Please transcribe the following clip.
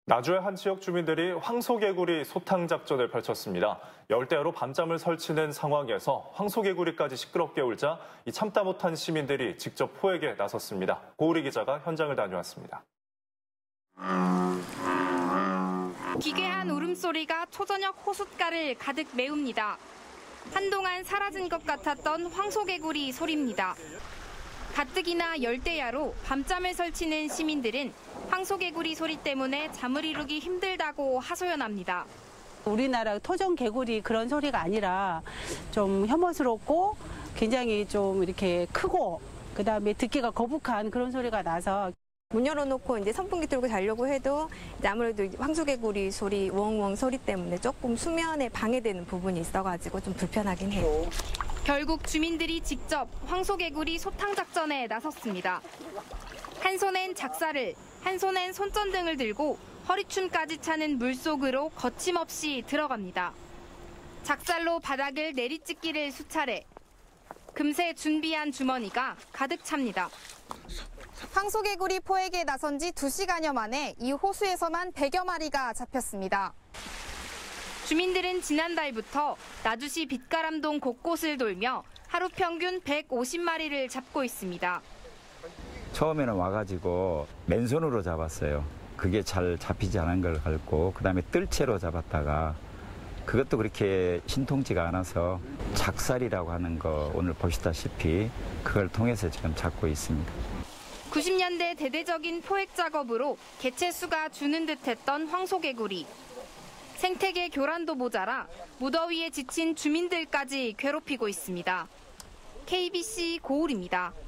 나주의 한 지역 주민들이 황소개구리 소탕 작전을 펼쳤습니다. 열대야로 밤잠을 설치는 상황에서 황소개구리까지 시끄럽게 울자 참다 못한 시민들이 직접 포획에 나섰습니다. 고우리 기자가 현장을 다녀왔습니다. 기괴한 울음소리가 초저녁 호숫가를 가득 메웁니다. 한동안 사라진 것 같았던 황소개구리 소리입니다. 가뜩이나 열대야로 밤잠을 설치는 시민들은 황소개구리 소리 때문에 잠을 이루기 힘들다고 하소연합니다. 우리나라 토종 개구리 그런 소리가 아니라 좀 혐오스럽고 굉장히 좀 이렇게 크고 그다음에 듣기가 거북한 그런 소리가 나서 문 열어놓고 이제 선풍기 틀고 자려고 해도 이제 아무래도 황소개구리 소리, 우엉우엉 소리 때문에 조금 수면에 방해되는 부분이 있어가지고 좀 불편하긴 해요. 결국 주민들이 직접 황소개구리 소탕 작전에 나섰습니다. 한 손엔 작사를, 한 손엔 손전등을 들고 허리춤까지 차는 물속으로 거침없이 들어갑니다. 작살로 바닥을 내리찍기를 수차례. 금세 준비한 주머니가 가득 찹니다. 황소개구리 포획에 나선 지 2시간여 만에 이 호수에서만 100여 마리가 잡혔습니다. 주민들은 지난달부터 나주시 빛가람동 곳곳을 돌며 하루 평균 150마리를 잡고 있습니다. 처음에는 와가지고 맨손으로 잡았어요. 그게 잘 잡히지 않은 걸 갖고 그다음에 뜰채로 잡았다가 그것도 그렇게 신통치가 않아서 작살이라고 하는 거 오늘 보시다시피 그걸 통해서 지금 잡고 있습니다. 90년대 대대적인 포획 작업으로 개체수가 주는 듯했던 황소개구리. 생태계 교란도 모자라 무더위에 지친 주민들까지 괴롭히고 있습니다. KBC 고울입니다.